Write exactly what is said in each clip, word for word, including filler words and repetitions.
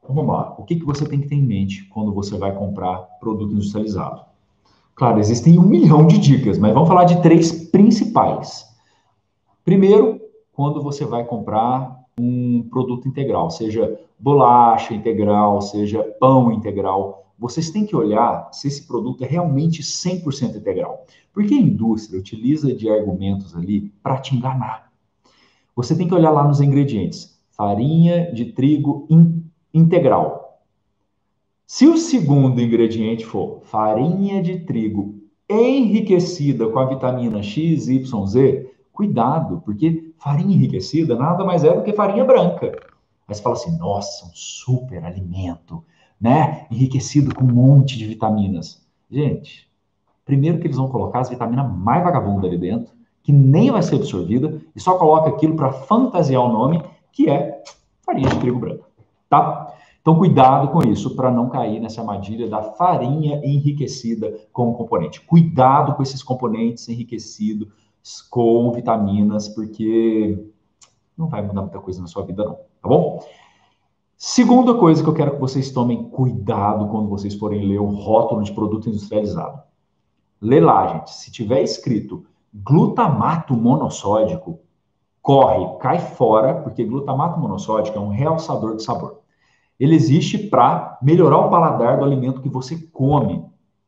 vamos lá. O que, que você tem que ter em mente quando você vai comprar produto industrializado? Claro, existem um milhão de dicas, mas vamos falar de três principais. Primeiro, quando você vai comprar um produto integral, seja bolacha integral, seja pão integral, vocês têm que olhar se esse produto é realmente cem por cento integral. Porque a indústria utiliza de argumentos ali para te enganar. Você tem que olhar lá nos ingredientes. Farinha de trigo in- integral. Se o segundo ingrediente for farinha de trigo enriquecida com a vitamina X, Y, Z, cuidado, porque farinha enriquecida nada mais é do que farinha branca. Aí você fala assim, nossa, um super alimento, né? Enriquecido com um monte de vitaminas. Gente, primeiro que eles vão colocar as vitaminas mais vagabundas ali dentro, que nem vai ser absorvida, e só coloca aquilo para fantasiar o nome, que é farinha de trigo branco, tá? Então, cuidado com isso, para não cair nessa armadilha da farinha enriquecida com componente. Cuidado com esses componentes enriquecidos com vitaminas, porque não vai mudar muita coisa na sua vida, não, tá bom? Segunda coisa que eu quero que vocês tomem cuidado quando vocês forem ler o rótulo de produto industrializado. Lê lá, gente. Se tiver escrito glutamato monossódico, corre, cai fora, porque glutamato monossódico é um realçador de sabor. Ele existe para melhorar o paladar do alimento que você come.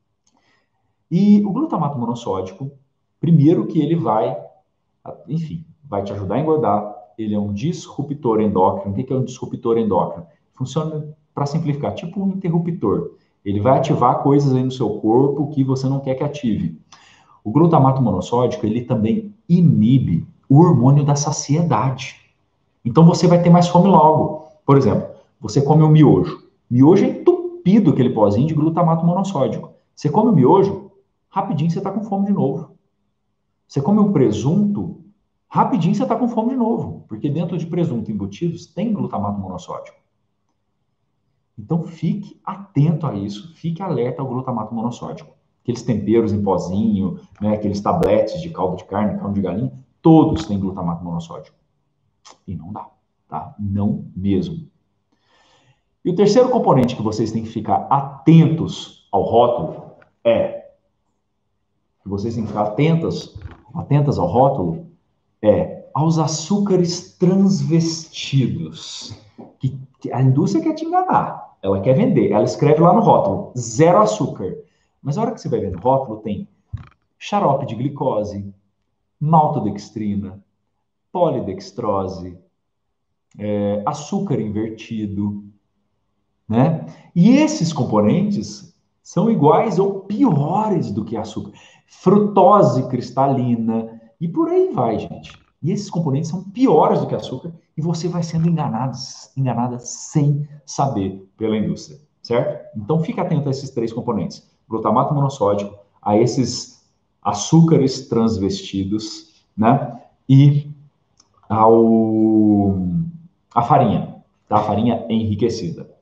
E o glutamato monossódico, primeiro que ele vai, enfim, vai te ajudar a engordar. Ele é um disruptor endócrino. O que é um disruptor endócrino? Funciona, para simplificar, tipo um interruptor. Ele vai ativar coisas aí no seu corpo que você não quer que ative. O glutamato monossódico, ele também inibe o hormônio da saciedade. Então você vai ter mais fome logo. Por exemplo, você come um miojo. Miojo é entupido aquele pozinho de glutamato monossódico. Você come o miojo, rapidinho você está com fome de novo. Você come um presunto, rapidinho você está com fome de novo. Porque dentro de presunto embutidos tem glutamato monossódico. Então fique atento a isso, fique alerta ao glutamato monossódico. Aqueles temperos em pozinho, né, aqueles tabletes de caldo de carne, caldo de galinha, todos têm glutamato monossódico. E não dá, tá? Não mesmo. E o terceiro componente que vocês têm que ficar atentos ao rótulo é, que vocês têm que ficar atentas, atentas ao rótulo, é aos açúcares transvestidos. Que, que a indústria quer te enganar, ela quer vender, ela escreve lá no rótulo, zero açúcar. Mas a hora que você vai ver no rótulo, tem xarope de glicose, maltodextrina, polidextrose, é, açúcar invertido, né? E esses componentes são iguais ou piores do que açúcar. Frutose cristalina e por aí vai, gente. E esses componentes são piores do que açúcar e você vai sendo enganado, enganada sem saber pela indústria, certo? Então fique atento a esses três componentes: glutamato monossódico, a esses açúcares transvestidos, né? E ao a farinha, tá? A farinha enriquecida.